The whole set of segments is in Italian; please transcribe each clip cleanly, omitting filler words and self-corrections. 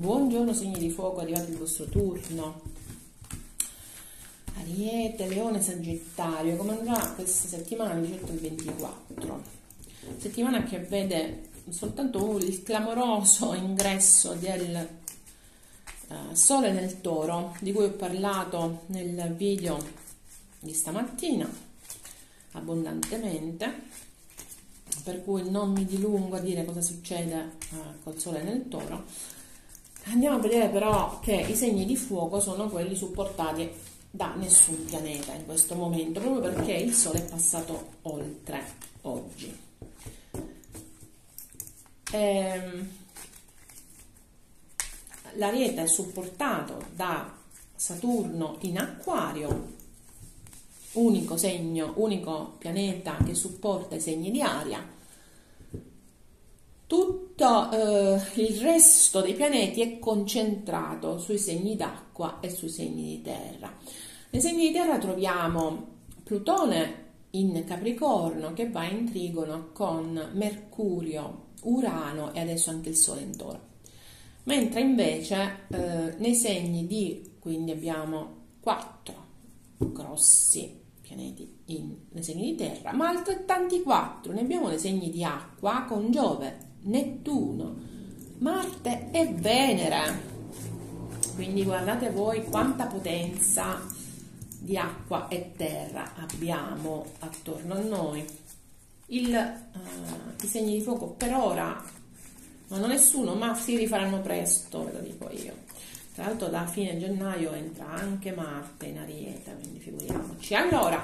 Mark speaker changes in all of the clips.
Speaker 1: Buongiorno segni di fuoco, è arrivato il vostro turno. Ariete, Leone, Sagittario, come andrà questa settimana 18 al 24? Settimana che vede soltanto il clamoroso ingresso del Sole nel Toro, di cui ho parlato nel video di stamattina abbondantemente, per cui non mi dilungo a dire cosa succede col Sole nel Toro. Andiamo a vedere però che i segni di fuoco sono quelli supportati da nessun pianeta in questo momento, proprio perché il Sole è passato oltre oggi. L'Ariete è supportato da Saturno in Acquario, unico segno, unico pianeta che supporta i segni di aria. Tutto il resto dei pianeti è concentrato sui segni d'acqua e sui segni di terra. Nei segni di terra troviamo Plutone in Capricorno che va in trigono con Mercurio, Urano e adesso anche il Sole in Toro. Mentre invece nei segni quindi abbiamo 4 grossi pianeti nei segni di terra, ma altrettanti 4 ne abbiamo nei segni di acqua con Giove, Nettuno, Marte e Venere. Quindi guardate voi quanta potenza di acqua e terra abbiamo attorno a noi. I segni di fuoco per ora non ho nessuno, ma si rifaranno presto, ve lo dico io. Tra l'altro da fine gennaio entra anche Marte in Ariete, quindi figuriamoci.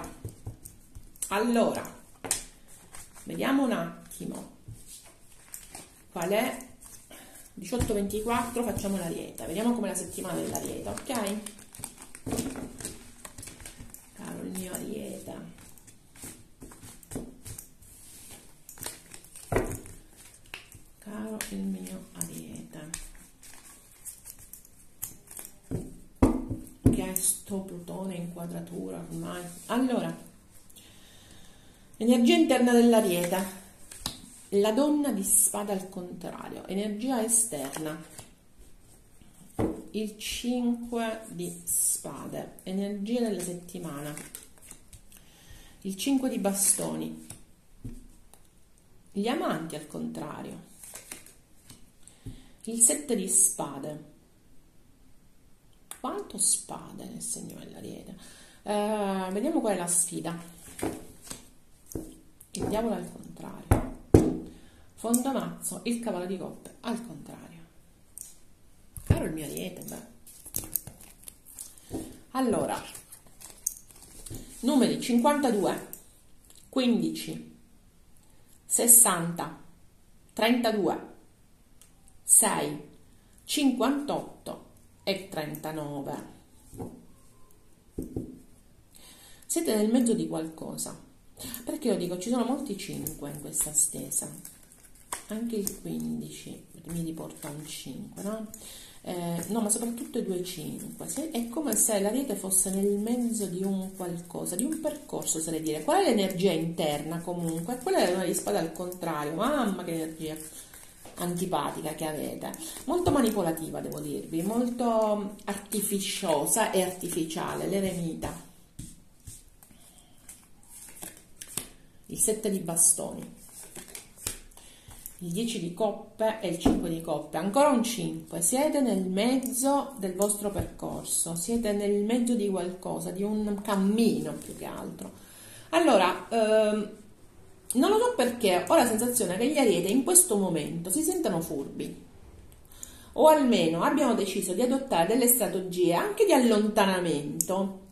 Speaker 1: Allora, vediamo un attimo qual è 18-24, facciamo l'Ariete, vediamo com'è la settimana dell'Ariete, ok? Caro il mio Ariete, caro il mio Ariete, che è sto Plutone in quadratura ormai. Allora, energia interna dell'Ariete. La donna di spada al contrario, energia esterna, il 5 di spade, energia della settimana, il 5 di bastoni, gli amanti al contrario, il 7 di spade. Quanto spade nel segno dell'Ariete. Vediamo qual è la sfida. Il diavolo al contrario. Fondamazzo, il cavallo di coppe al contrario. Caro il mio Ariete, allora, numeri 52, 15, 60, 32, 6, 58 e 39. Siete nel mezzo di qualcosa. Perché lo dico? Ci sono molti 5 in questa stesa. Anche il 15 mi riporta un 5, no? No, ma soprattutto i 2 5. È come se l'Ariete fosse nel mezzo di un qualcosa, di un percorso, oserei dire. Qual è l'energia interna comunque? Quella è una di spada al contrario. Mamma che energia antipatica che avete. Molto manipolativa, devo dirvi, molto artificiosa e artificiale, l'eremita. Il 7 di bastoni. Il 10 di coppe e il 5 di coppe, ancora un 5, siete nel mezzo del vostro percorso, siete nel mezzo di qualcosa, di un cammino più che altro. Allora, non lo so perché ho la sensazione che gli Ariete in questo momento si sentano furbi, o almeno abbiano deciso di adottare delle strategie anche di allontanamento,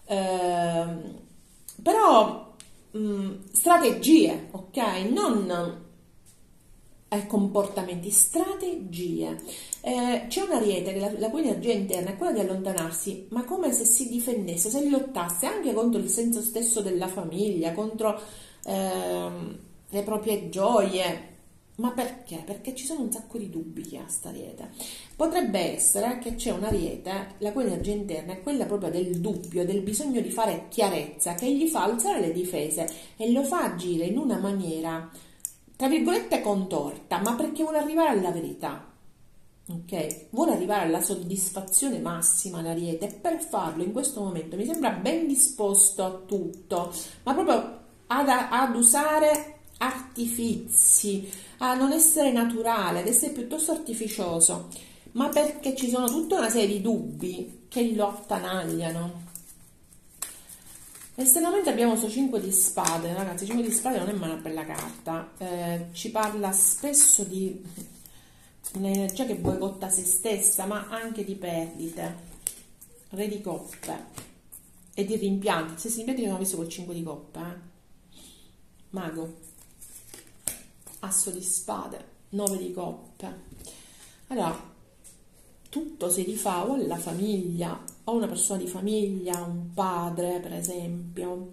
Speaker 1: però strategie, ok? Non comportamenti, strategie. C'è un Ariete che la cui energia interna è quella di allontanarsi, ma come se si difendesse, se lottasse anche contro il senso stesso della famiglia, contro le proprie gioie. Ma perché? Perché ci sono un sacco di dubbi che ha sta Ariete. Potrebbe essere che c'è un Ariete la cui energia interna è quella proprio del dubbio, del bisogno di fare chiarezza, che gli fa alzare le difese e lo fa agire in una maniera tra virgolette contorta, ma perché vuole arrivare alla verità. ok? Vuole arrivare alla soddisfazione massima l'Ariete e per farlo in questo momento mi sembra ben disposto a tutto, ma proprio ad usare artifizi, a non essere naturale, ad essere piuttosto artificioso, ma perché ci sono tutta una serie di dubbi che lo attanagliano. Esternamente abbiamo questo 5 di spade, ragazzi, 5 di spade non è mai una bella carta, ci parla spesso di un'energia che boicotta se stessa, ma anche di perdite, re di coppe e di rimpianti. Se si rimpianti abbiamo visto col 5 di coppe, mago, asso di spade, 9 di coppe. Allora, tutto si rifà o alla famiglia, o una persona di famiglia, un padre per esempio,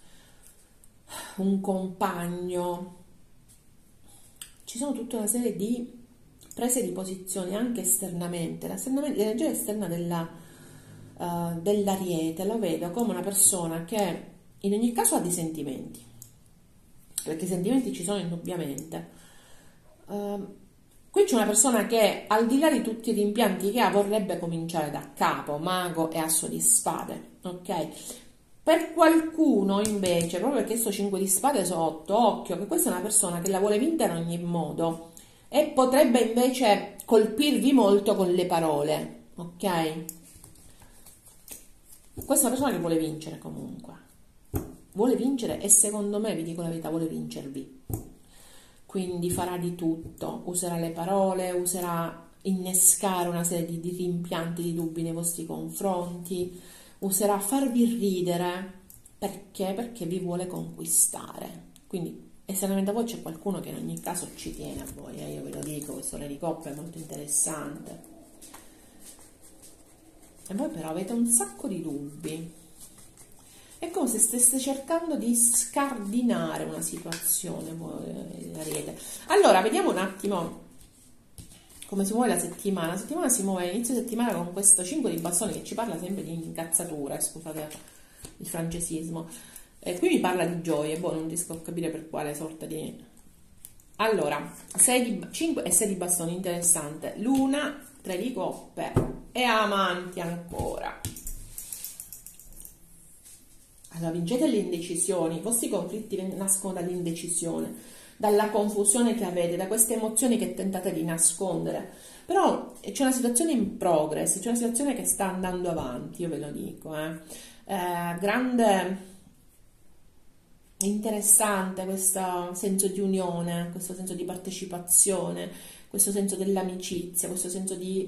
Speaker 1: un compagno. Ci sono tutta una serie di prese di posizione anche esternamente. L'energia esterna dell'Ariete la vedo come una persona che in ogni caso ha dei sentimenti, perché i sentimenti ci sono indubbiamente. Qui c'è una persona che al di là di tutti i rimpianti che ha vorrebbe cominciare da capo, mago e asso di spade, ok? Per qualcuno invece, proprio perché questo 5 di spade sotto, occhio, che questa è una persona che la vuole vincere in ogni modo e potrebbe invece colpirvi molto con le parole, ok? Questa è una persona che vuole vincere comunque, vuole vincere e secondo me, vi dico la verità, vuole vincervi. Quindi farà di tutto, userà le parole, userà innescare una serie di rimpianti, di dubbi nei vostri confronti, userà farvi ridere, perché? Perché vi vuole conquistare. Quindi esternamente a voi c'è qualcuno che in ogni caso ci tiene a voi, io ve lo dico, questo re di coppe è molto interessante. E voi però avete un sacco di dubbi. È come se stesse cercando di scardinare una situazione, Ariete. Allora, vediamo un attimo come si muove la settimana. La settimana si muove inizio settimana con questo 5 di bastoni che ci parla sempre di incazzatura, scusate il francesismo. Qui mi parla di gioie, boh, non riesco a capire per quale sorta di... Allora, 5 e 6 di bastoni, interessante. Luna, 3 di coppe e amanti ancora. Allora, vincete le indecisioni, i vostri conflitti nascono dall'indecisione, dalla confusione che avete, da queste emozioni che tentate di nascondere. Però c'è una situazione in progress, c'è una situazione che sta andando avanti, io ve lo dico. Grande, interessante questo senso di unione, questo senso di partecipazione, questo senso dell'amicizia, questo senso di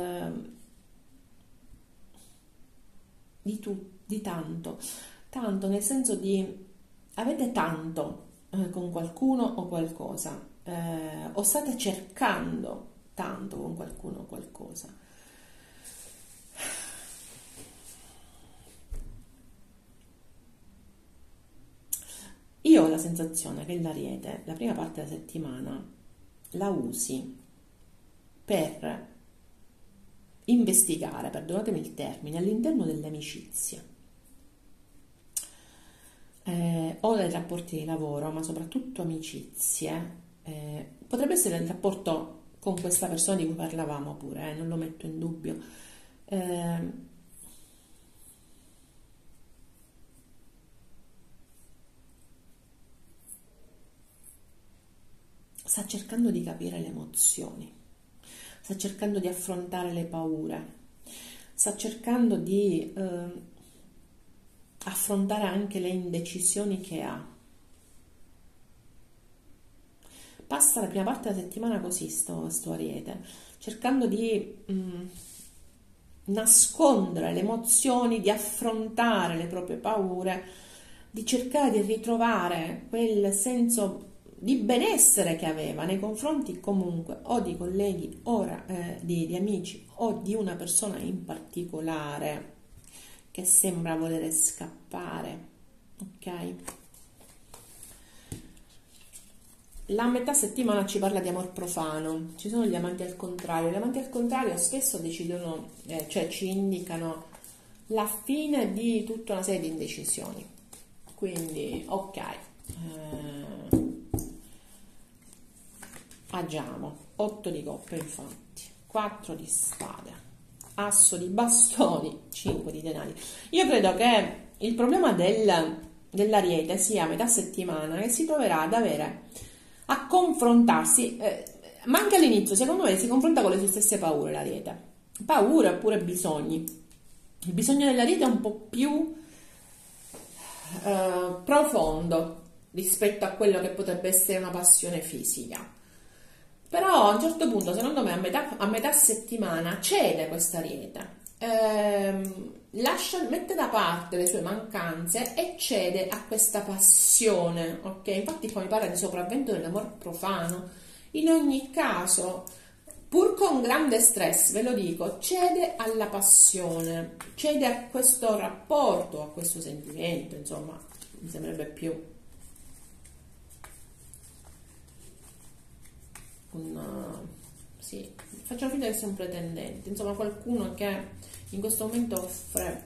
Speaker 1: tanto. Tanto nel senso di avete tanto con qualcuno o qualcosa, o state cercando tanto con qualcuno o qualcosa. Io ho la sensazione che l'Ariete, la prima parte della settimana, la usi per investigare, perdonatemi il termine, all'interno delle amicizie. O dai rapporti di lavoro, ma soprattutto amicizie, potrebbe essere il rapporto con questa persona di cui parlavamo pure, non lo metto in dubbio. Sta cercando di capire le emozioni, sta cercando di affrontare le paure, sta cercando di affrontare anche le indecisioni che ha. Passa la prima parte della settimana così sto Ariete, cercando di nascondere le emozioni, di affrontare le proprie paure, di cercare di ritrovare quel senso di benessere che aveva nei confronti comunque o di colleghi o di amici o di una persona in particolare che sembra volere scappare, ok? La metà settimana ci parla di amor profano, ci sono gli amanti al contrario. Gli amanti al contrario spesso decidono, cioè ci indicano la fine di tutta una serie di indecisioni. Quindi, ok, agiamo, 8 di coppe infatti. 4 di spade, asso di bastoni, 5 di denari. Io credo che il problema dell'Ariete sia a metà settimana che si troverà a confrontarsi, ma anche all'inizio secondo me si confronta con le sue stesse paure l'Ariete, paure oppure bisogni. Il bisogno dell'Ariete è un po' più profondo rispetto a quello che potrebbe essere una passione fisica. Però a un certo punto, secondo me, a metà settimana cede questa Ariete, mette da parte le sue mancanze e cede a questa passione, ok? Infatti poi parla di sopravvento dell'amor profano. In ogni caso, pur con grande stress, ve lo dico, cede alla passione, cede a questo rapporto, a questo sentimento, insomma, mi sembrerebbe più sì, facciamo finta che sia un pretendente, insomma qualcuno che in questo momento offre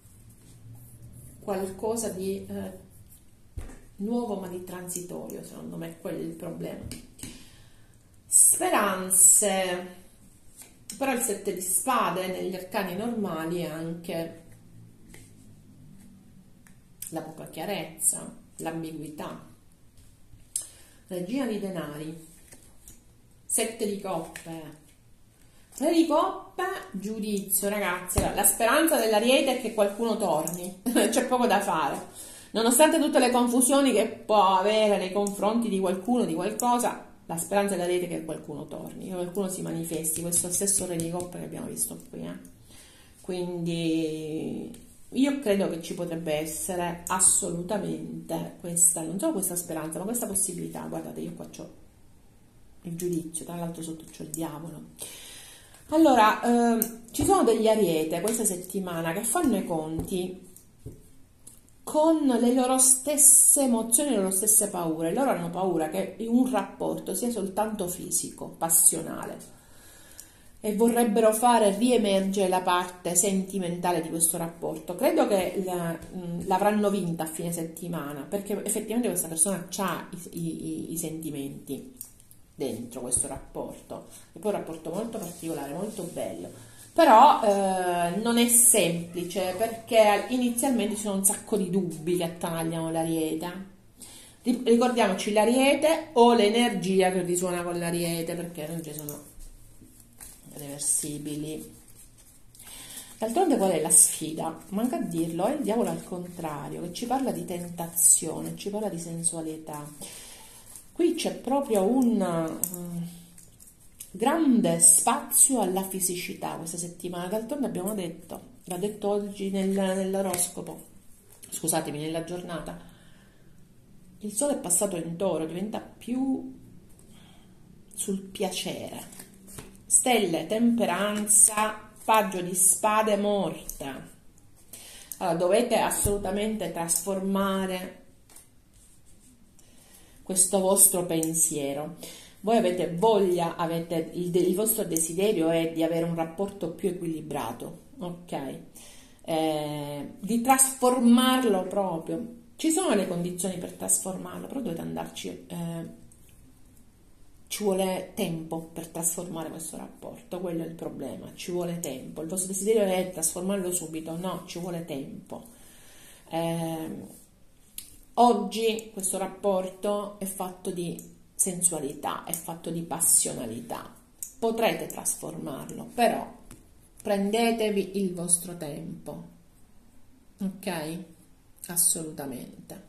Speaker 1: qualcosa di nuovo ma di transitorio, secondo me quello è il problema. Speranze, però il 7 di spade negli arcani normali è anche la poca chiarezza, l'ambiguità. Regina di denari, 7 di coppe, 3 di coppe, giudizio, ragazzi. La speranza dell'Ariete è che qualcuno torni, c'è poco da fare. Nonostante tutte le confusioni che può avere nei confronti di qualcuno, di qualcosa, la speranza dell'Ariete è che qualcuno torni, che qualcuno si manifesti, questo stesso Re di coppe che abbiamo visto qui. Quindi io credo che ci potrebbe essere assolutamente questa, non solo questa speranza, ma questa possibilità. Guardate, io qua c'ho il giudizio, tra l'altro sotto c'ho il diavolo. Allora, ci sono degli Ariete questa settimana che fanno i conti con le loro stesse emozioni, le loro stesse paure. Loro hanno paura che un rapporto sia soltanto fisico, passionale, e vorrebbero fare riemergere la parte sentimentale di questo rapporto. Credo che l'avranno vinta a fine settimana, perché effettivamente questa persona ha i sentimenti dentro questo rapporto, e poi è un rapporto molto particolare, molto bello, però non è semplice, perché inizialmente ci sono un sacco di dubbi che attanagliano l'Ariete. Ricordiamoci l'Ariete o l'energia che risuona con l'Ariete, perché le energie sono reversibili. D'altronde qual è la sfida? Manca a dirlo, è il diavolo al contrario, che ci parla di tentazione, ci parla di sensualità. Qui c'è proprio un grande spazio alla fisicità questa settimana. D'altronde abbiamo detto, l'ha detto oggi nell'oroscopo, scusatemi, nella giornata, il sole è passato in Toro, diventa più sul piacere. Stelle, temperanza, paggio di spade, morte. Allora dovete assolutamente trasformare questo vostro pensiero. Voi avete voglia, il vostro desiderio è di avere un rapporto più equilibrato, ok? Di trasformarlo proprio. Ci sono le condizioni per trasformarlo, però dovete andarci. Ci vuole tempo per trasformare questo rapporto, quello è il problema, ci vuole tempo. Il vostro desiderio è trasformarlo subito, no, ci vuole tempo. Oggi questo rapporto è fatto di sensualità, è fatto di passionalità. Potrete trasformarlo, però prendetevi il vostro tempo, ok? Assolutamente.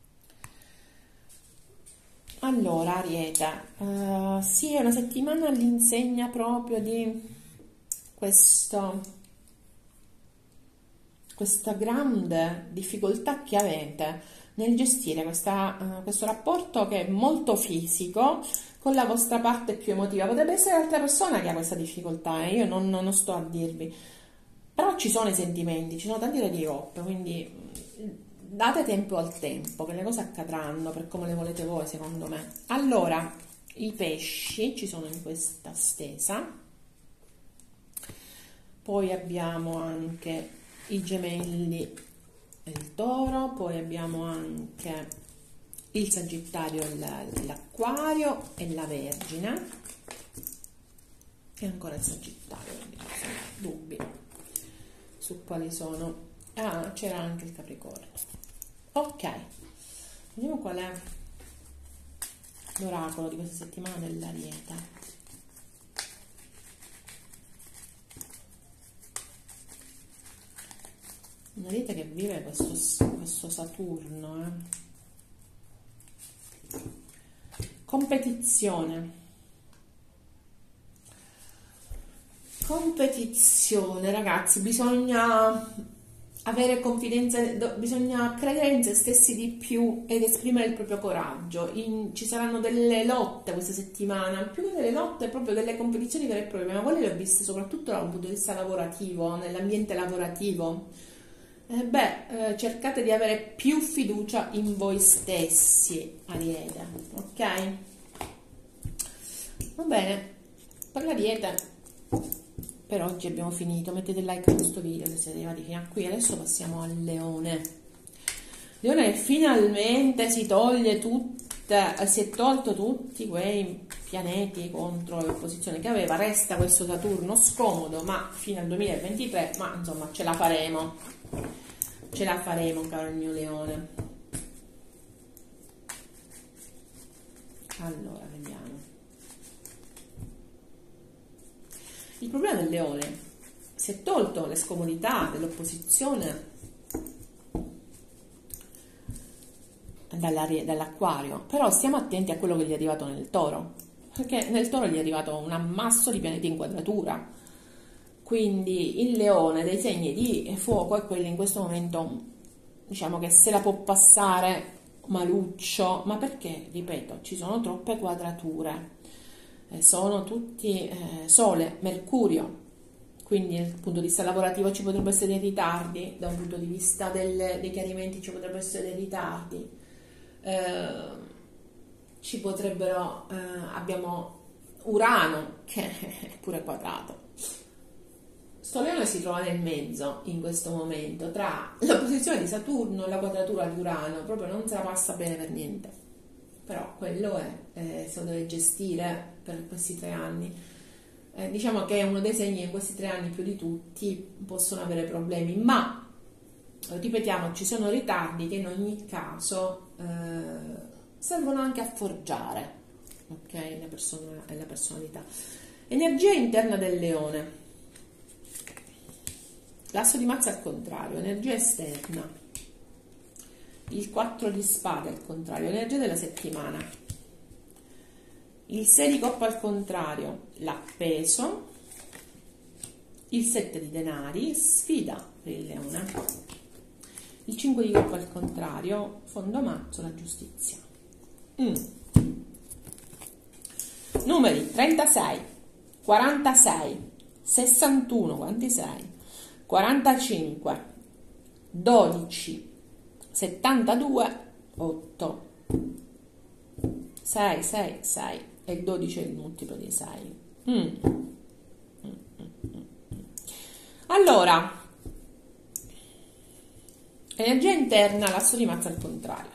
Speaker 1: Allora, Ariete, sì, è una settimana all'insegna proprio di questa grande difficoltà che avete nel gestire questo rapporto, che è molto fisico, con la vostra parte più emotiva. Potrebbe essere l'altra persona che ha questa difficoltà, io non sto a dirvi, però ci sono i sentimenti, ci sono tanti Re di coppe, quindi date tempo al tempo, che le cose accadranno per come le volete voi, secondo me. Allora, i pesci ci sono in questa stesa, poi abbiamo anche i gemelli e il toro, poi abbiamo anche il sagittario, l'acquario e la vergine. e ancora il Sagittario, quindi ci sono dubbi su quali sono. Ah, c'era anche il Capricorno. Ok, vediamo qual è l'oracolo di questa settimana dell'Ariete. Un Ariete che vive questo Saturno, Competizione, ragazzi, bisogna avere confidenza, bisogna credere in se stessi di più ed esprimere il proprio coraggio. Ci saranno delle lotte questa settimana, più che delle lotte, proprio delle competizioni vere e proprie, ma quelle le ho viste soprattutto dal punto di vista lavorativo, nell'ambiente lavorativo. Cercate di avere più fiducia in voi stessi, Ariete, ok? Va bene, per l'Ariete per oggi abbiamo finito. Mettete il like a questo video se siete arrivati fino a qui. Adesso passiamo al Leone. Leone finalmente si è tolto tutti quei pianeti contro le opposizioni che aveva. Resta questo Saturno scomodo, ma fino al 2023, ma insomma ce la faremo, caro il mio Leone. Allora, vediamo. Il problema del Leone: si è tolto le scomodità dell'opposizione dall'Acquario, però stiamo attenti a quello che gli è arrivato nel Toro, perché nel Toro gli è arrivato un ammasso di pianeti in quadratura. Quindi il Leone dei segni di fuoco è quello in questo momento, diciamo, che se la può passare maluccio, ma perché, ripeto, ci sono troppe quadrature, sono tutti Sole, Mercurio, quindi dal punto di vista lavorativo ci potrebbero essere dei ritardi, da un punto di vista dei chiarimenti ci potrebbero essere dei ritardi, abbiamo Urano che è pure quadrato. Sto Leone si trova nel mezzo in questo momento tra l'opposizione di Saturno e la quadratura di Urano, proprio non se la passa bene per niente, però quello se lo deve gestire per questi 3 anni. Diciamo che è uno dei segni che in questi 3 anni più di tutti possono avere problemi, ma ripetiamo, ci sono ritardi che in ogni caso servono anche a forgiare, ok, la personalità. Energia interna del Leone. L'asso di mazza al contrario, energia esterna. Il 4 di spade al contrario, energia della settimana. Il 6 di coppa al contrario, l'appeso. Il 7 di denari, sfida per il Leone. Il 5 di coppa al contrario, fondo mazzo, la giustizia. Numeri 36, 46, 61, quanti sei? 45, 12, 72, 8, 6, 6, 6 e 12 è il multiplo di 6. Allora, energia interna, l'asso di mazza al contrario.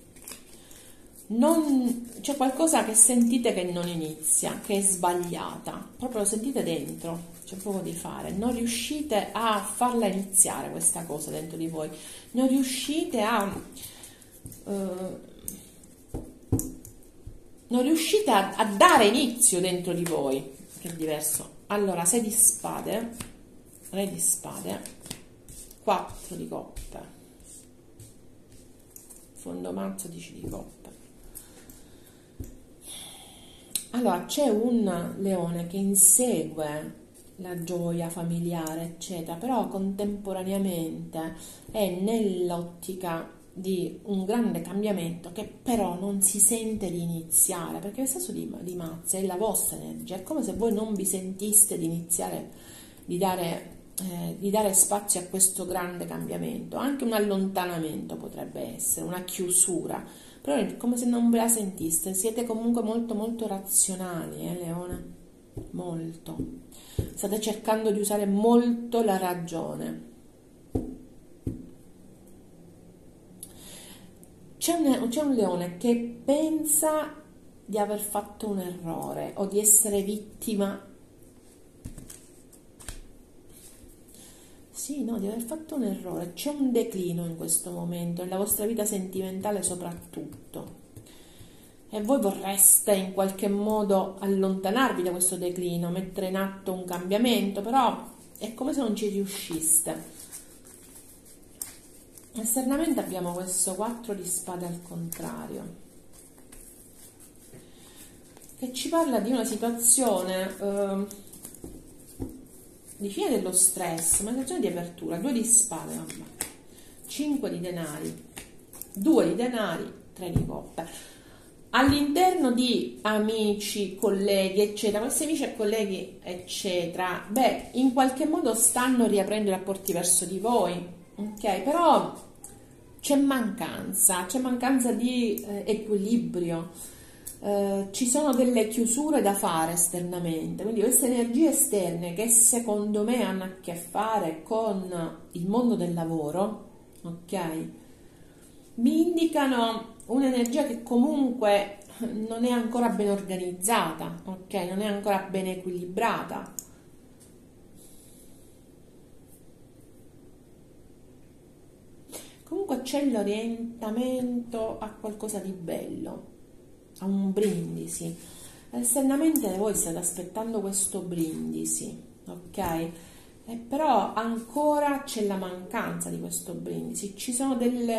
Speaker 1: C'è qualcosa che sentite che non inizia, che è sbagliata, proprio lo sentite dentro, c'è poco di fare, non riuscite a farla iniziare questa cosa dentro di voi, non riuscite a dare inizio dentro di voi, che è diverso. Allora, 6 di spade, re di spade, 4 di coppe, fondo mazzo, 10 di coppe. Allora, c'è un Leone che insegue la gioia familiare, eccetera, però contemporaneamente è nell'ottica di un grande cambiamento che però non si sente di iniziare, perché il senso di mazza è la vostra energia, è come se voi non vi sentiste di iniziare, di dare spazio a questo grande cambiamento. Anche un allontanamento potrebbe essere, una chiusura, però è come se non ve la sentiste. Siete comunque molto molto razionali, Leone, molto, state cercando di usare molto la ragione. C'è un Leone che pensa di aver fatto un errore o di essere vittima Sì, no, di aver fatto un errore. C'è un declino in questo momento, nella vostra vita sentimentale soprattutto. E voi vorreste in qualche modo allontanarvi da questo declino, mettere in atto un cambiamento, però è come se non ci riusciste. Esternamente abbiamo questo 4 di spade al contrario, che ci parla di una situazione di fine dello stress, una situazione di apertura. 2 di spade, vabbè. 5 di denari, 2 di denari, 3 di coppe. All'interno di amici, colleghi, eccetera, questi amici e colleghi, eccetera, beh, in qualche modo stanno riaprendo i rapporti verso di voi, ok? Però c'è mancanza di equilibrio, ci sono delle chiusure da fare esternamente, quindi queste energie esterne che secondo me hanno a che fare con il mondo del lavoro, ok? Mi indicano un'energia che comunque non è ancora ben organizzata, ok? Non è ancora ben equilibrata. Comunque c'è l'orientamento a qualcosa di bello, a un brindisi. Esternamente voi state aspettando questo brindisi, ok? Però ancora c'è la mancanza di questo brindisi, ci sono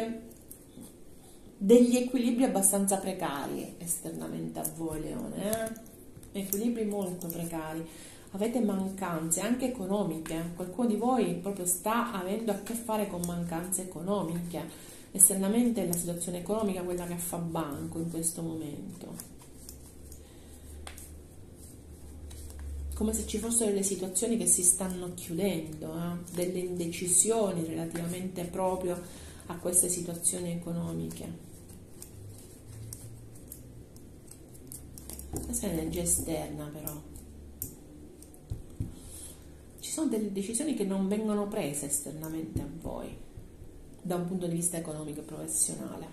Speaker 1: degli equilibri abbastanza precari esternamente a voi, Leone, equilibri molto precari, avete mancanze anche economiche, qualcuno di voi proprio sta avendo a che fare con mancanze economiche, esternamente è la situazione economica quella che fa banco in questo momento, come se ci fossero delle situazioni che si stanno chiudendo, delle indecisioni relativamente proprio a queste situazioni economiche. Questa è un'energia esterna, però ci sono delle decisioni che non vengono prese esternamente a voi da un punto di vista economico e professionale.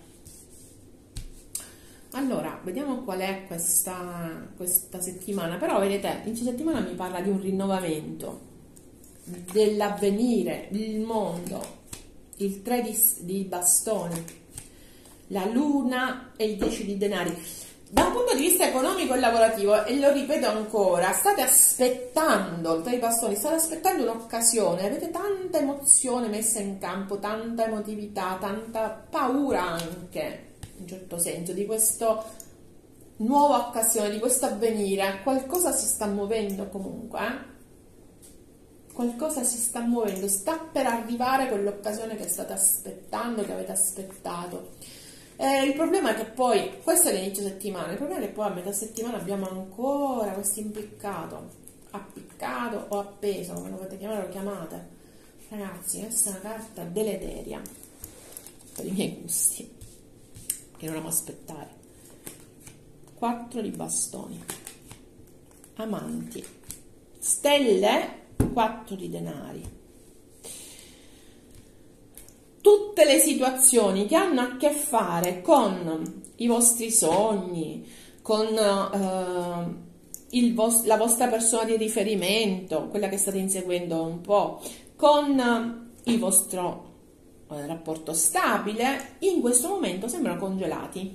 Speaker 1: Allora, vediamo qual è questa settimana, però vedete, inizio settimana mi parla di un rinnovamento, dell'avvenire, il mondo, il 3 di bastoni, la luna e il 10 di denari. Da un punto di vista economico e lavorativo, e lo ripeto ancora, state aspettando, tra i bastoni, state aspettando un'occasione, avete tanta emozione messa in campo, tanta emotività, tanta paura anche, in un certo senso, di questa nuova occasione, di questo avvenire. Qualcosa si sta muovendo comunque, qualcosa si sta muovendo, sta per arrivare quell'occasione che state aspettando, che avete aspettato. Il problema è che poi, questo è l'inizio settimana, il problema è che poi a metà settimana abbiamo ancora questo impiccato, appiccato o appeso, come lo potete chiamare, lo chiamate. Ragazzi, questa è una carta deleteria per i miei gusti, che non amo aspettare. 4 di bastoni, amanti, stelle, 4 di denari. Tutte le situazioni che hanno a che fare con i vostri sogni, con la vostra persona di riferimento, quella che state inseguendo un po', con il vostro rapporto stabile, in questo momento sembrano congelati.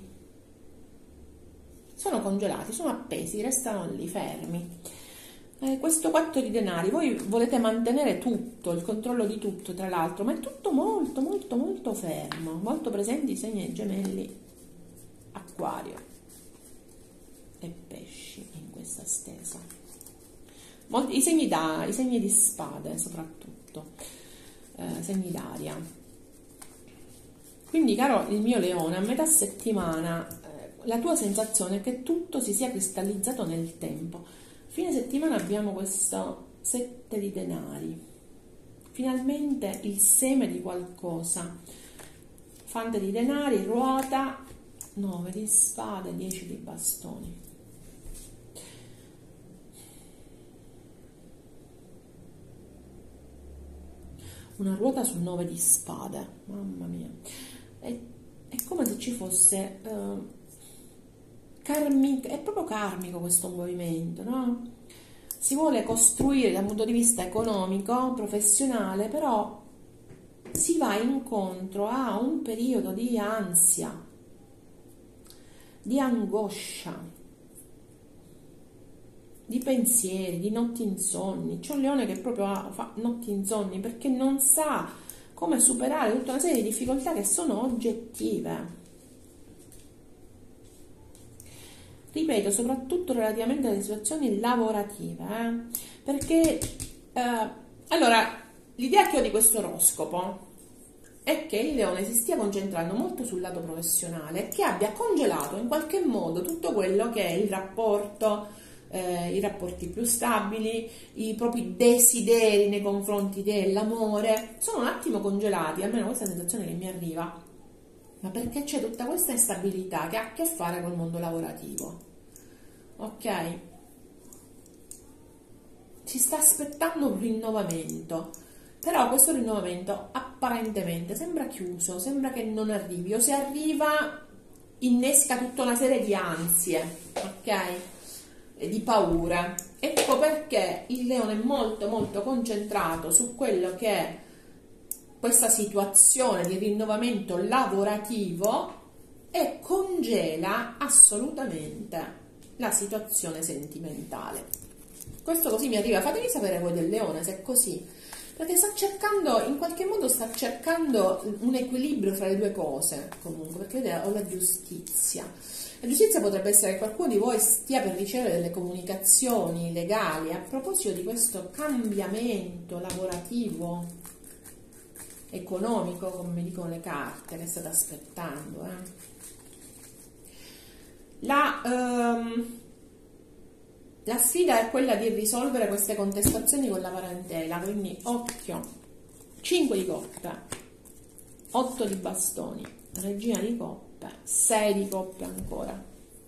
Speaker 1: Sono congelati, sono appesi, restano lì fermi. Questo 4 di denari, voi volete mantenere tutto, il controllo di tutto tra l'altro, ma è tutto molto molto molto fermo, molto presenti i segni gemelli acquario e pesci in questa stesa, i segni di spade soprattutto, segni d'aria. Quindi caro il mio leone, a metà settimana la tua sensazione è che tutto si sia cristallizzato nel tempo. Fine settimana abbiamo questo 7 di denari, finalmente il seme di qualcosa, fante di denari, ruota, 9 di spade, 10 di bastoni. Una ruota sul 9 di spade, mamma mia, è come se ci fosse... è proprio karmico questo movimento, no? si vuole costruire dal punto di vista economico, professionale, però si va incontro a un periodo di ansia, di angoscia, di pensieri, di notti insonni. C'è un leone che proprio fa notti insonni perché non sa come superare tutta una serie di difficoltà che sono oggettive. Ripeto, soprattutto relativamente alle situazioni lavorative, perché allora l'idea che ho di questo oroscopo è che il leone si stia concentrando molto sul lato professionale e che abbia congelato in qualche modo tutto quello che è il rapporto, i rapporti più stabili, i propri desideri nei confronti dell'amore, sono un attimo congelati, almeno questa è la sensazione che mi arriva. Ma perché c'è tutta questa instabilità che ha a che fare col mondo lavorativo, ok? Si sta aspettando un rinnovamento, però questo rinnovamento apparentemente sembra chiuso, sembra che non arrivi, o se arriva innesca tutta una serie di ansie, ok? E di paura. Ecco perché il leone è molto molto concentrato su quello che è questa situazione di rinnovamento lavorativo e congela assolutamente la situazione sentimentale. Questo così mi arriva, fatemi sapere voi del leone se è così, perché sta cercando, in qualche modo sta cercando un equilibrio fra le due cose, comunque, perché vedete, ho la giustizia. La giustizia potrebbe essere che qualcuno di voi stia per ricevere delle comunicazioni legali a proposito di questo cambiamento lavorativo, economico, come mi dicono le carte, che state aspettando. La sfida è quella di risolvere queste contestazioni con la parentela, quindi occhio. 5 di coppe, 8 di bastoni, regina di coppe, 6 di coppe ancora.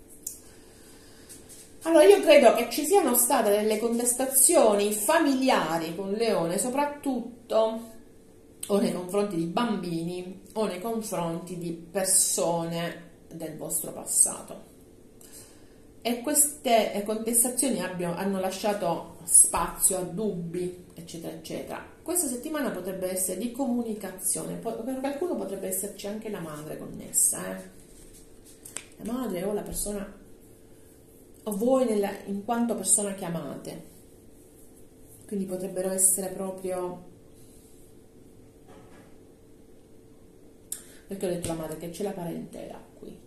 Speaker 1: Allora io credo che ci siano state delle contestazioni familiari con Leone, soprattutto o nei confronti di bambini o nei confronti di persone del vostro passato. E queste contestazioni hanno lasciato spazio a dubbi, eccetera, eccetera. Questa settimana potrebbe essere di comunicazione, per qualcuno potrebbe esserci anche la madre connessa, la madre o la persona, o voi in quanto persona chiamate. Quindi potrebbero essere proprio, perché ho detto la madre, che c'è la parentela qui.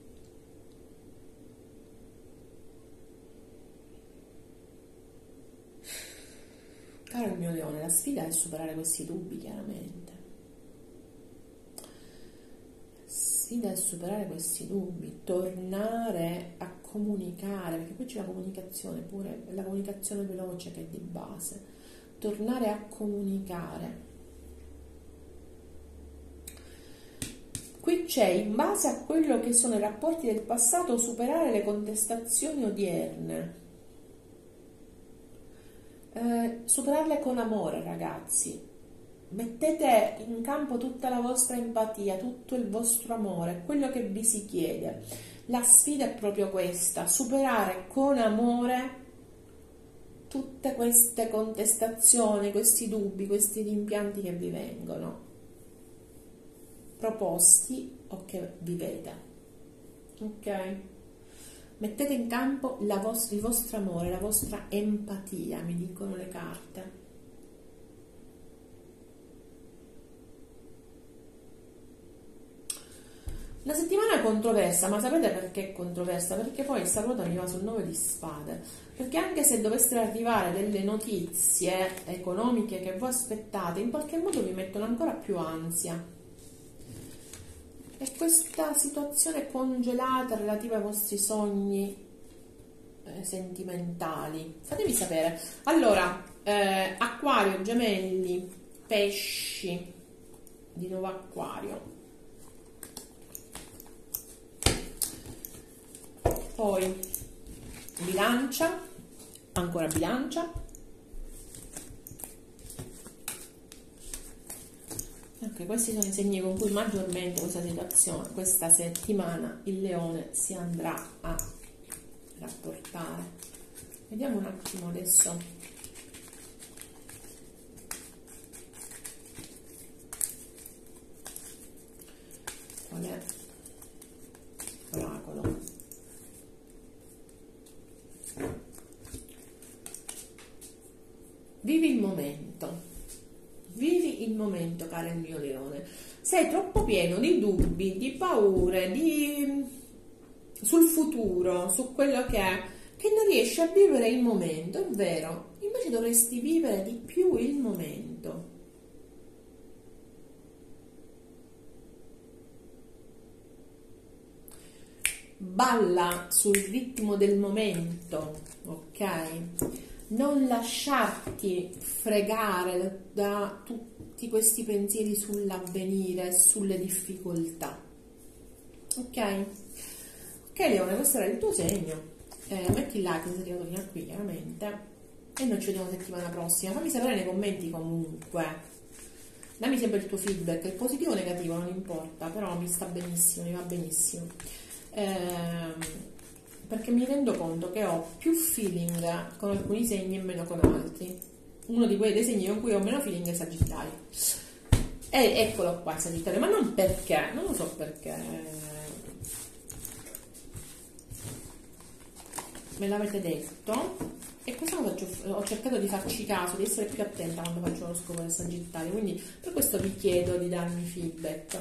Speaker 1: Caro il mio leone, la sfida è superare questi dubbi, chiaramente. La sfida è superare questi dubbi, tornare a comunicare, perché poi c'è la comunicazione pure, la comunicazione veloce che è di base. Tornare a comunicare. Qui c'è, in base a quello che sono i rapporti del passato, superare le contestazioni odierne. Superarle con amore, ragazzi. Mettete in campo tutta la vostra empatia, tutto il vostro amore, quello che vi si chiede. La sfida è proprio questa: superare con amore tutte queste contestazioni, questi dubbi, questi rimpianti che vi vengono proposti o che vivete. Ok? Mettete in campo il vostro amore, la vostra empatia, mi dicono le carte. La settimana è controversa, ma sapete perché è controversa? Perché poi sta ruota mi va sul 9 di spade. Perché anche se dovessero arrivare delle notizie economiche che voi aspettate, in qualche modo vi mettono ancora più ansia. E questa situazione congelata relativa ai vostri sogni sentimentali. Fatemi sapere. Allora, Acquario, Gemelli, Pesci, di nuovo Acquario. Poi Bilancia, ancora Bilancia. Ok, questi sono i segni con cui maggiormente questa settimana il leone si andrà a rapportare. Vediamo un attimo adesso vivi il momento, caro il mio leone. Sei troppo pieno di dubbi, di paure, sul futuro, su quello che non riesci a vivere il momento, è vero, invece dovresti vivere di più il momento. Balla sul ritmo del momento, ok? Non lasciarti fregare da tutti questi pensieri sull'avvenire, sulle difficoltà, ok? Ok Leone, questo era il tuo segno. Metti il like se sei arrivato fino a qui, chiaramente, e noi ci vediamo settimana prossima. Fammi sapere nei commenti comunque, dammi sempre il tuo feedback, il positivo o negativo non importa, però mi sta benissimo, mi va benissimo, perché mi rendo conto che ho più feeling con alcuni segni e meno con altri. Uno di quei dei segni con cui ho meno feeling è Sagittario, e eccolo qua il Sagittario, ma non perché, non lo so perché, me l'avete detto, e questo ho cercato di farci caso, di essere più attenta quando faccio lo scopo del Sagittario, quindi per questo vi chiedo di darmi feedback,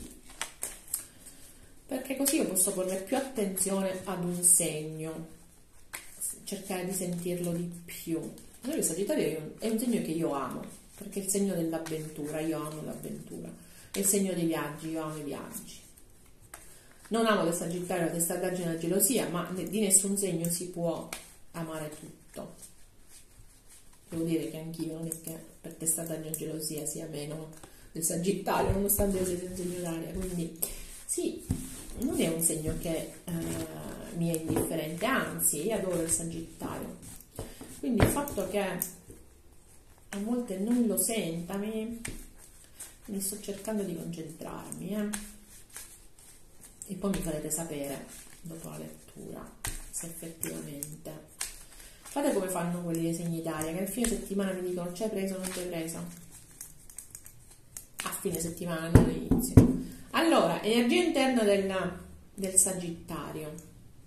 Speaker 1: perché così io posso porre più attenzione ad un segno, cercare di sentirlo di più. Allora il Sagittario è un segno che io amo, perché è il segno dell'avventura, io amo l'avventura, è il segno dei viaggi, io amo i viaggi. Non amo del Sagittario la testardaggine e la gelosia, ma di nessun segno si può amare tutto. Devo dire che anch'io non è che per testardaggine e gelosia sia meno del Sagittario, nonostante io sia un segno d'aria, quindi sì, non è un segno che mi è indifferente, anzi, io adoro il Sagittario. Quindi il fatto che a volte non lo senta, mi sto cercando di concentrarmi, e poi mi farete sapere dopo la lettura se effettivamente fate come fanno quelli dei segni d'aria, che a fine settimana mi dicono c'hai preso o non c'hai preso, a fine settimana, non all'inizio. Allora, energia interna del Sagittario.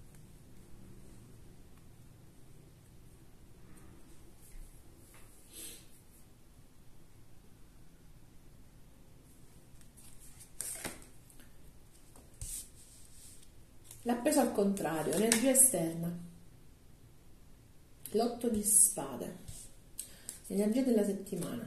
Speaker 1: L'appeso al contrario, energia esterna, l'8 di spade, energia della settimana,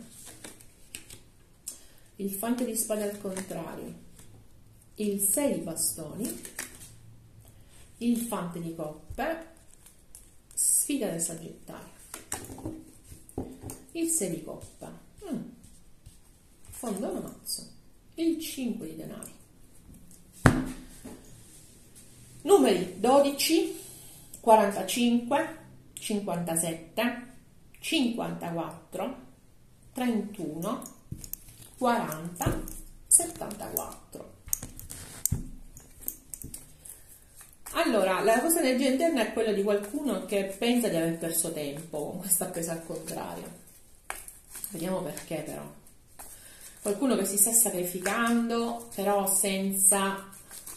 Speaker 1: il fante di spade al contrario, il 6 di bastoni, il fante di coppe, sfida del Sagittario, il 6 di coppa, fondo una mazzo, il 5 di denari. Numeri 12, 45, 57, 54, 31, 40, 74. Allora, la vostra energia interna è quella di qualcuno che pensa di aver perso tempo con questa presa al contrario. Vediamo perché però. Qualcuno che si sta sacrificando, però senza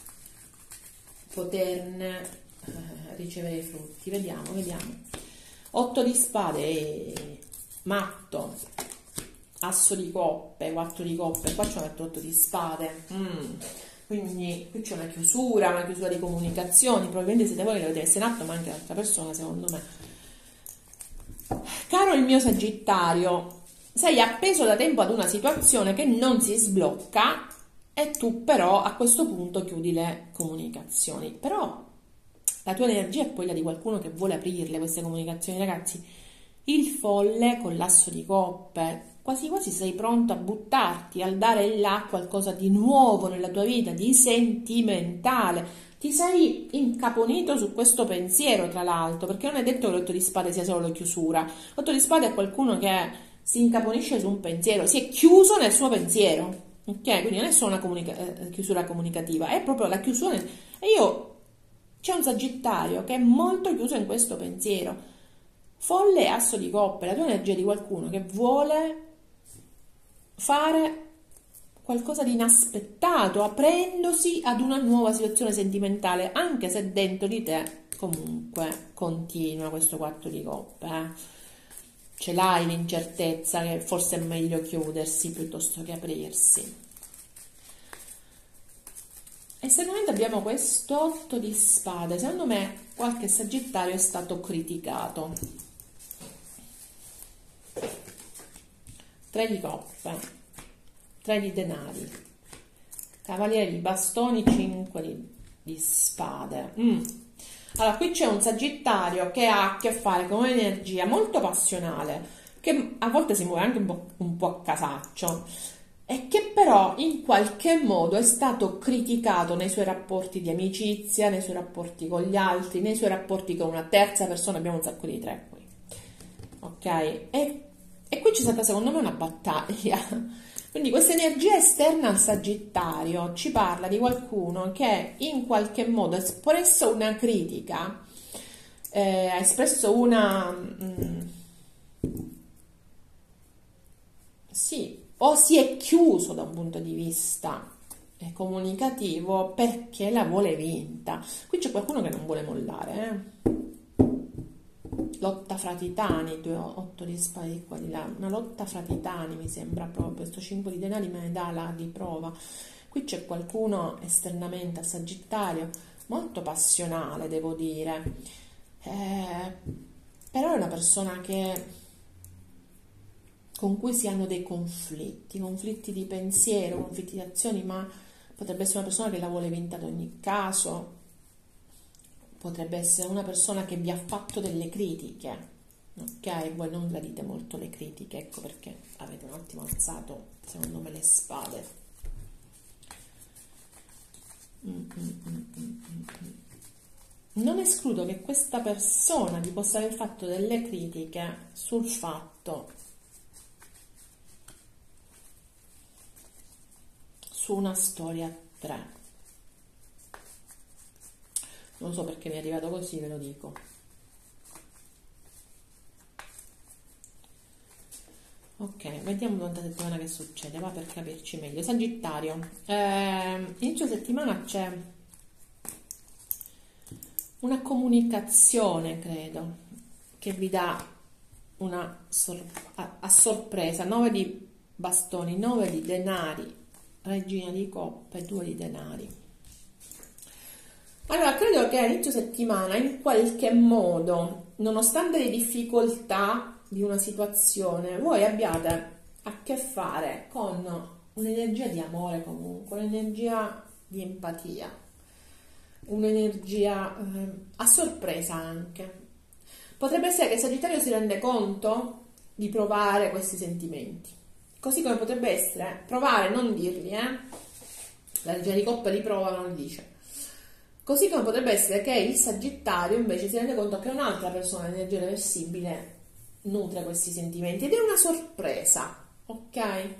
Speaker 1: poterne ricevere i frutti. Vediamo. 8 di spade, matto, asso di coppe, 4 di coppe, qua c'è un 8 di spade, quindi qui c'è una chiusura di comunicazioni, probabilmente siete voi che l'avete messo in atto, ma anche l'altra persona, secondo me. Caro il mio Sagittario, sei appeso da tempo ad una situazione che non si sblocca, e tu però a questo punto chiudi le comunicazioni. Però la tua energia è quella di qualcuno che vuole aprirle queste comunicazioni, ragazzi. Il folle con l'asso di coppe, quasi quasi sei pronto a buttarti, a dare là qualcosa di nuovo nella tua vita, di sentimentale. Ti sei incaponito su questo pensiero, tra l'altro, perché non è detto che l'otto di spade sia solo la chiusura. L'otto di spade è qualcuno che si incaponisce su un pensiero, si è chiuso nel suo pensiero. Ok, quindi non è solo una chiusura comunicativa, è proprio la chiusura. C'è un Sagittario che è molto chiuso in questo pensiero. Folle e asso di coppe, la tua energia è di qualcuno che vuole fare qualcosa di inaspettato, aprendosi ad una nuova situazione sentimentale, anche se dentro di te comunque continua questo 4 di coppe. ce l'hai l'incertezza che forse è meglio chiudersi piuttosto che aprirsi. Esternamente abbiamo questo 8 di spade. Secondo me qualche Sagittario è stato criticato. 3 di coppe, 3 di denari, Cavaliere di bastoni, 5 di spade. Allora, qui c'è un Sagittario che ha a che fare con un'energia molto passionale, che a volte si muove anche un po' a casaccio, e che però in qualche modo è stato criticato nei suoi rapporti di amicizia, nei suoi rapporti con gli altri, nei suoi rapporti con una terza persona. Abbiamo un sacco di 3 qui, ok? E qui c'è stata secondo me una battaglia. Quindi questa energia esterna al Sagittario ci parla di qualcuno che in qualche modo ha espresso una critica, ha espresso una... sì, o si è chiuso da un punto di vista comunicativo perché la vuole vinta. Qui c'è qualcuno che non vuole mollare, Lotta fra titani, 8 di spade di qua di là, una lotta fra titani mi sembra proprio. Questo 5 di denari me ne dà la di prova. Qui c'è qualcuno esternamente a Sagittario molto passionale, devo dire, però è una persona con cui si hanno dei conflitti di pensiero, conflitti di azioni, ma potrebbe essere una persona che la vuole vinta ad ogni caso. Potrebbe essere una persona che vi ha fatto delle critiche, ok? Voi non gradite molto le critiche, ecco perché avete un attimo alzato, secondo me, le spade. Non escludo che questa persona vi possa aver fatto delle critiche sul fatto, su una storia 3. Non so perché mi è arrivato così, ve lo dico. Ok, vediamo durante la settimana che succede, va, per capirci meglio. Sagittario, inizio settimana c'è una comunicazione, credo, che vi dà una a sorpresa. 9 di bastoni, 9 di denari, regina di coppe, 2 di denari. Allora, credo che all'inizio settimana, in qualche modo, nonostante le difficoltà di una situazione, voi abbiate a che fare con un'energia di amore comunque, un'energia di empatia, un'energia a sorpresa anche. Potrebbe essere che il Sagittario si rende conto di provare questi sentimenti, così come potrebbe essere provare, non dirli, la regina di coppe li prova, non li dice. Così come potrebbe essere che il Sagittario invece si rende conto che un'altra persona, l'energia reversibile, nutre questi sentimenti ed è una sorpresa, ok?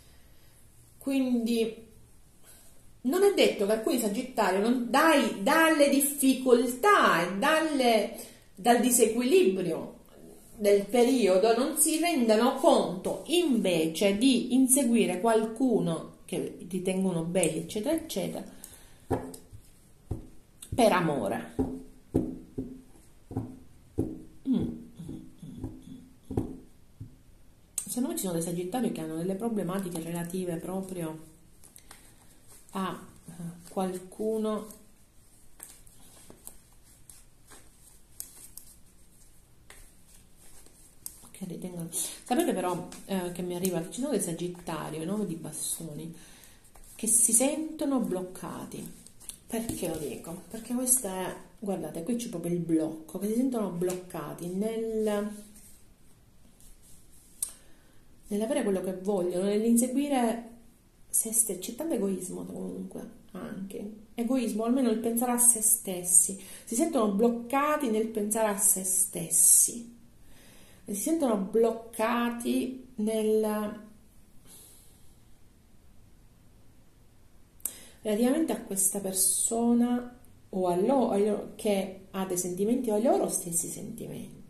Speaker 1: Quindi non è detto che alcuni Sagittario dalle difficoltà e dal disequilibrio del periodo non si rendano conto invece di inseguire qualcuno che ritengono belli, eccetera, eccetera, per amore. Secondo me ci sono dei Sagittari che hanno delle problematiche relative proprio a qualcuno che ritengono. Sapete però che mi arriva che ci sono dei Sagittari, 9 di bastoni, che si sentono bloccati. Perché lo dico? Perché questo è, guardate, qui c'è proprio il blocco, che si sentono bloccati nell'avere quello che vogliono, nell'inseguire se stessi. C'è tanto egoismo comunque, anche egoismo, almeno il pensare a se stessi. Si sentono bloccati nel pensare a se stessi, si sentono bloccati relativamente a questa persona o a loro, che ha dei sentimenti o ai loro stessi sentimenti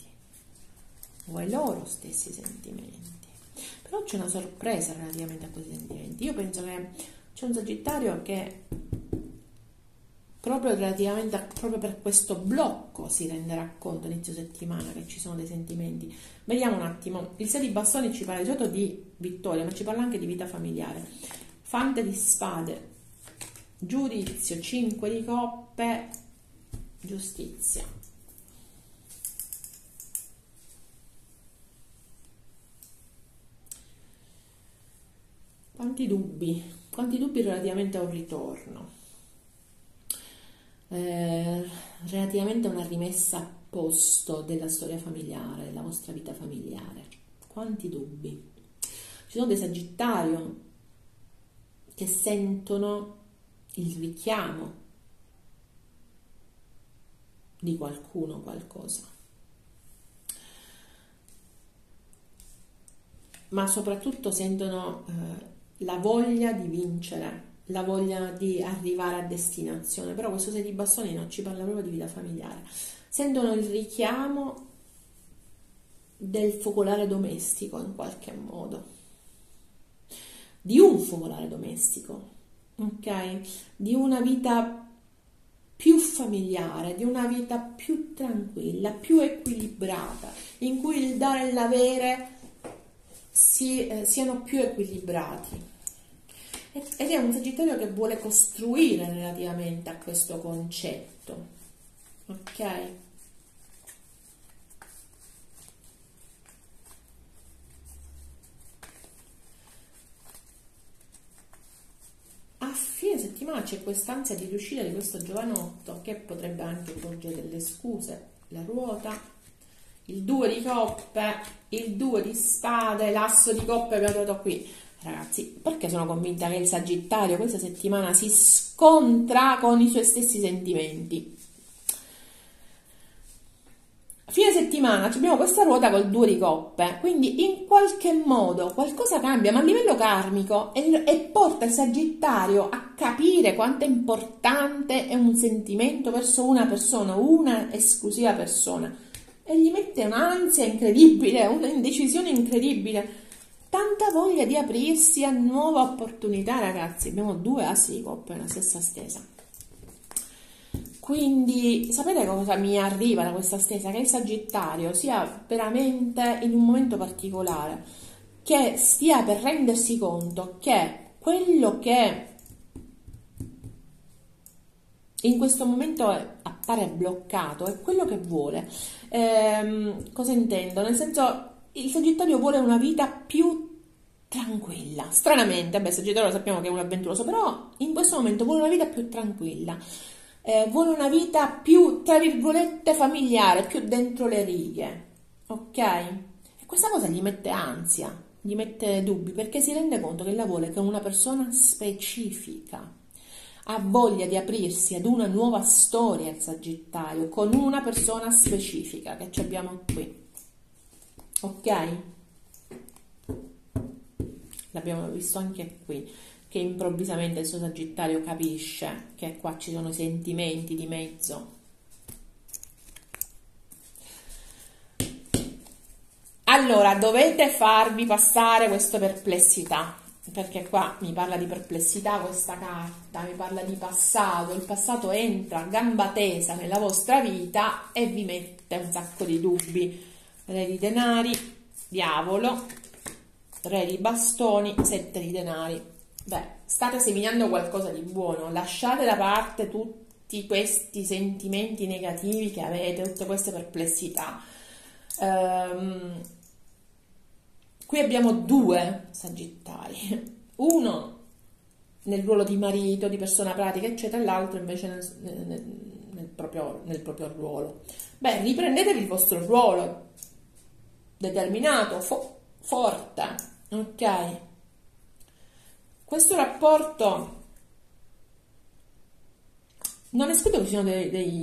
Speaker 1: però c'è una sorpresa relativamente a questi sentimenti. Io penso che c'è un Sagittario che proprio relativamente proprio per questo blocco si renderà conto inizio settimana che ci sono dei sentimenti. Vediamo un attimo, il 6 di bastoni ci parla di solito di vittoria, ma ci parla anche di vita familiare. Fante di spade, giudizio, 5 di coppe, giustizia. Quanti dubbi relativamente a un ritorno, relativamente a una rimessa a posto della storia familiare, della vostra vita familiare. Quanti dubbi. Ci sono dei Sagittario che sentono il richiamo di qualcuno, qualcosa, ma soprattutto sentono la voglia di vincere, la voglia di arrivare a destinazione. Però questo 6 di bastoni non ci parla proprio di vita familiare. Sentono il richiamo del focolare domestico in qualche modo, di un focolare domestico, ok? Di una vita più familiare, di una vita più tranquilla, più equilibrata, in cui il dare e l'avere siano più equilibrati. Ed è un Sagittario che vuole costruire relativamente a questo concetto, ok? A fine settimana c'è quest'ansia di riuscire di questo giovanotto che potrebbe anche porgere delle scuse, la ruota, il 2 di coppe, il 2 di spade, l'asso di coppe che ho trovato qui. Ragazzi, perché sono convinta che il Sagittario questa settimana si scontra con i suoi stessi sentimenti. A fine settimana abbiamo questa ruota col 2 di coppe, quindi in qualche modo qualcosa cambia, ma a livello karmico, e porta il Sagittario a capire quanto è importante è un sentimento verso una persona, una esclusiva persona, e gli mette un'ansia incredibile, un'indecisione incredibile, tanta voglia di aprirsi a nuove opportunità. Ragazzi, abbiamo 2 assi di coppe nella stessa stesa. Quindi sapete cosa mi arriva da questa stesa? Che il Sagittario sia veramente in un momento particolare, che stia per rendersi conto che quello che in questo momento appare bloccato è quello che vuole. Cosa intendo? Nel senso, il Sagittario vuole una vita più tranquilla. Stranamente, il Sagittario lo sappiamo che è un avventuroso, però in questo momento vuole una vita più tranquilla. Vuole una vita più, tra virgolette, familiare, più dentro le righe, ok? E questa cosa gli mette ansia, gli mette dubbi, perché si rende conto che la vuole con una persona specifica. Ha voglia di aprirsi ad una nuova storia il Sagittario, con una persona specifica, che ci abbiamo qui, ok? L'abbiamo visto anche qui, che improvvisamente il suo Sagittario capisce che qua ci sono sentimenti di mezzo. Allora, dovete farvi passare questa perplessità, perché qua mi parla di perplessità questa carta, mi parla di passato. Il passato entra a gamba tesa nella vostra vita e vi mette un sacco di dubbi. Re di denari, diavolo, re di bastoni, 7 di denari. Beh, state seminando qualcosa di buono, lasciate da parte tutti questi sentimenti negativi che avete, tutte queste perplessità. Qui abbiamo 2 Sagittari, uno nel ruolo di marito, di persona pratica, eccetera, e l'altro invece nel proprio ruolo. Beh, riprendetevi il vostro ruolo, determinato, forte, ok? Questo rapporto non escludo che ci siano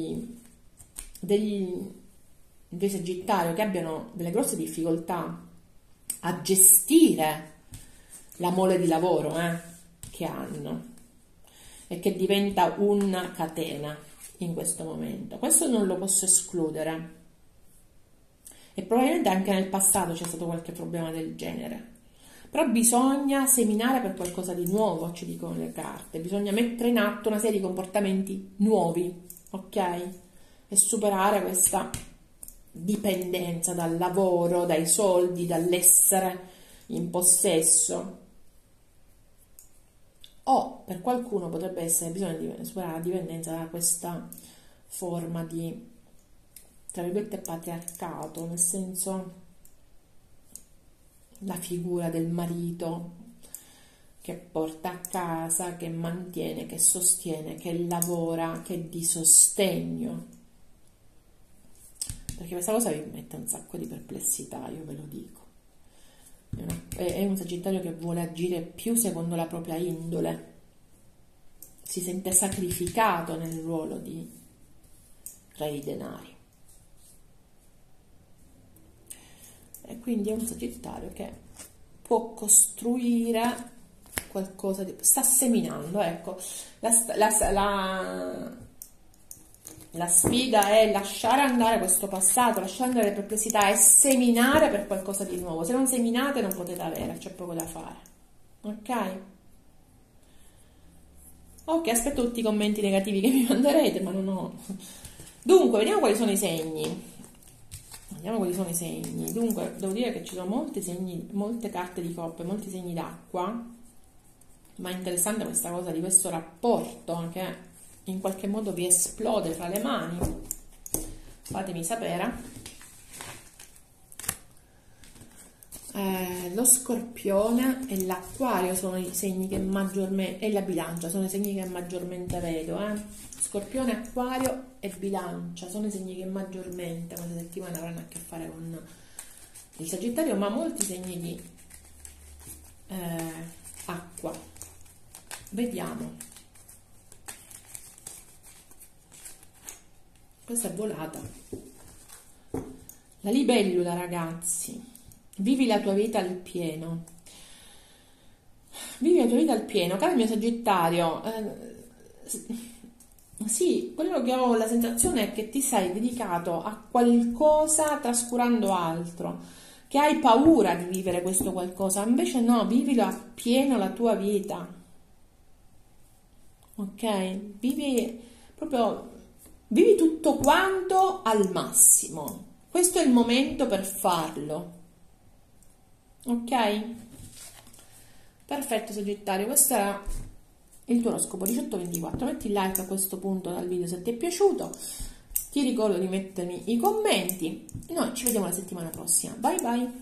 Speaker 1: dei Sagittari che abbiano delle grosse difficoltà a gestire la mole di lavoro che hanno, e che diventa una catena in questo momento. Questo non lo posso escludere, e probabilmente anche nel passato c'è stato qualche problema del genere. però bisogna seminare per qualcosa di nuovo, ci dicono le carte, bisogna mettere in atto una serie di comportamenti nuovi, ok? E superare questa dipendenza dal lavoro, dai soldi, dall'essere in possesso. O per qualcuno potrebbe essere bisogno di superare la dipendenza da questa forma di, tra virgolette, patriarcato, nel senso la figura del marito che porta a casa, che mantiene, che sostiene, che lavora, che è di sostegno. Perché questa cosa vi mette un sacco di perplessità, io ve lo dico. È un Sagittario che vuole agire più secondo la propria indole, si sente sacrificato nel ruolo di re di denari. E quindi è un Sagittario che può costruire qualcosa di... sta seminando, ecco. La sfida è lasciare andare questo passato, lasciare andare le perplessità e seminare per qualcosa di nuovo. Se non seminate non potete avere, c'è poco da fare. Ok? Ok, aspetto tutti i commenti negativi che mi manderete, ma non ho... Dunque, vediamo quali sono i segni. Vediamo quali sono i segni. Dunque, devo dire che ci sono molti segni, molte carte di coppe, molti segni d'acqua, ma è interessante questa cosa di questo rapporto che in qualche modo vi esplode fra le mani. Fatemi sapere. Lo Scorpione e l'Acquario sono i segni che maggiormente, e la Bilancia sono i segni che maggiormente vedo. Scorpione, Acquario e Bilancia sono i segni che maggiormente questa settimana avranno a che fare con il Sagittario, ma molti segni di acqua. Vediamo. Questa è volata. La libellula, ragazzi. Vivi la tua vita al pieno. Vivi la tua vita al pieno, caro mio Sagittario. Sì, quello che ho la sensazione è che ti sei dedicato a qualcosa trascurando altro, che hai paura di vivere questo qualcosa, invece no, vivilo appieno la tua vita. Ok? Vivi tutto quanto al massimo. Questo è il momento per farlo. Ok? Perfetto Sagittario, questo era il tuo oroscopo 18-24. Metti like a questo punto dal video se ti è piaciuto, ti ricordo di mettermi i commenti. Noi ci vediamo la settimana prossima. Bye bye.